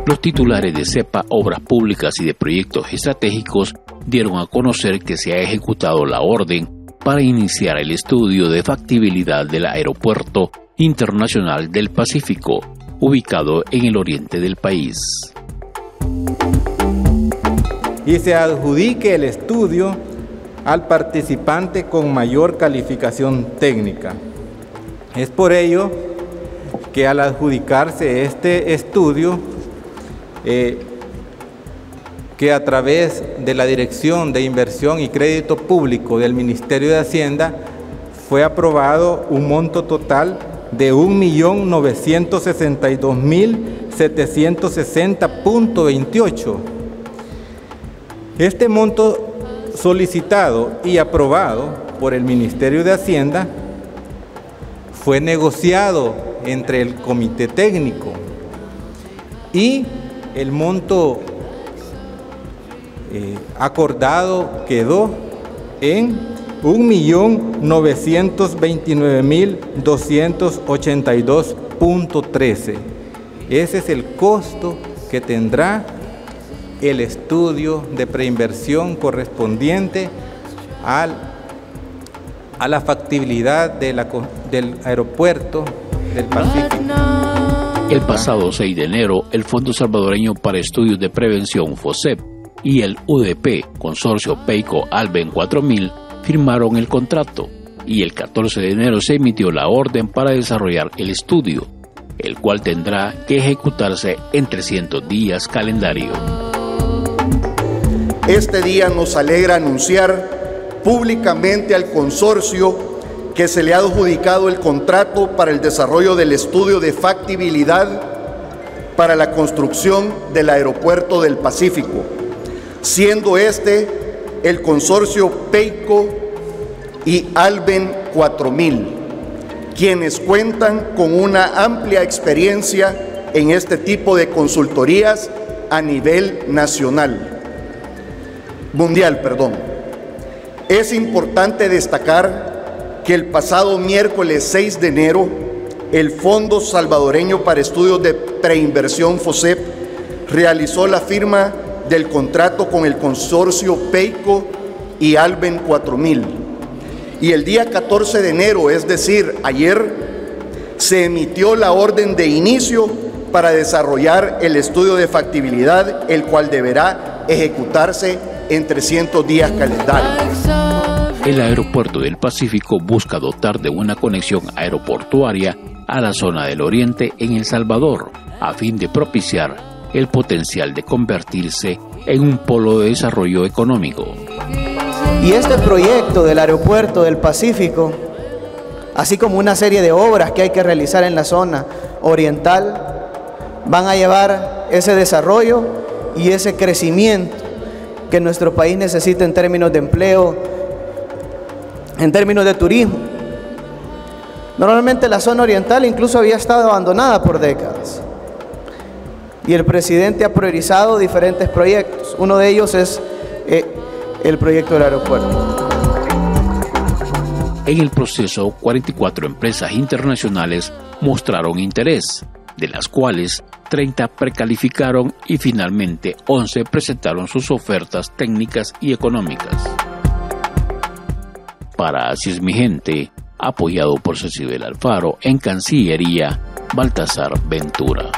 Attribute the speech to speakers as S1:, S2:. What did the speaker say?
S1: Los titulares de CEPA, Obras Públicas y de Proyectos Estratégicos dieron a conocer que se ha ejecutado la orden para iniciar el estudio de factibilidad del Aeropuerto Internacional del Pacífico, ubicado en el oriente del país.
S2: Y se adjudique el estudio al participante con mayor calificación técnica. Es por ello que al adjudicarse este estudio, que a través de la Dirección de Inversión y Crédito Público del Ministerio de Hacienda fue aprobado un monto total de 1.962.760.28. Este monto solicitado y aprobado por el Ministerio de Hacienda fue negociado entre el Comité Técnico y el monto acordado quedó en 1.929.282.13. Ese es el costo que tendrá el estudio de preinversión correspondiente a la factibilidad del aeropuerto del Pacífico.
S1: El pasado 6 de enero, el Fondo Salvadoreño para Estudios de Prevención, FOSEP, y el UDP, Consorcio PEICO-ALBEN 4000, firmaron el contrato, y el 14 de enero se emitió la orden para desarrollar el estudio, el cual tendrá que ejecutarse en 300 días calendario.
S3: Este día nos alegra anunciar públicamente al consorcio que se le ha adjudicado el contrato para el desarrollo del estudio de factibilidad para la construcción del Aeropuerto del Pacífico, siendo este el consorcio PEICO y ALBEN 4000, quienes cuentan con una amplia experiencia en este tipo de consultorías a nivel mundial. Es importante destacar que el pasado miércoles 6 de enero, el Fondo Salvadoreño para Estudios de Preinversión, FOSEP, realizó la firma del contrato con el consorcio PEICO y ALBEN 4000. Y el día 14 de enero, es decir, ayer, se emitió la orden de inicio para desarrollar el estudio de factibilidad, el cual deberá ejecutarse en 300 días calendarios.
S1: El Aeropuerto del Pacífico busca dotar de una conexión aeroportuaria a la zona del oriente en El Salvador, a fin de propiciar el potencial de convertirse en un polo de desarrollo económico.
S4: Y este proyecto del Aeropuerto del Pacífico, así como una serie de obras que hay que realizar en la zona oriental, van a llevar ese desarrollo y ese crecimiento que nuestro país necesita en términos de empleo, en términos de turismo. Normalmente la zona oriental incluso había estado abandonada por décadas. Y el presidente ha priorizado diferentes proyectos. Uno de ellos es el proyecto del aeropuerto.
S1: En el proceso, 44 empresas internacionales mostraron interés, de las cuales 30 precalificaron y finalmente 11 presentaron sus ofertas técnicas y económicas. Para Así es mi gente, apoyado por Cecibel Alfaro, en Cancillería, Baltasar Ventura.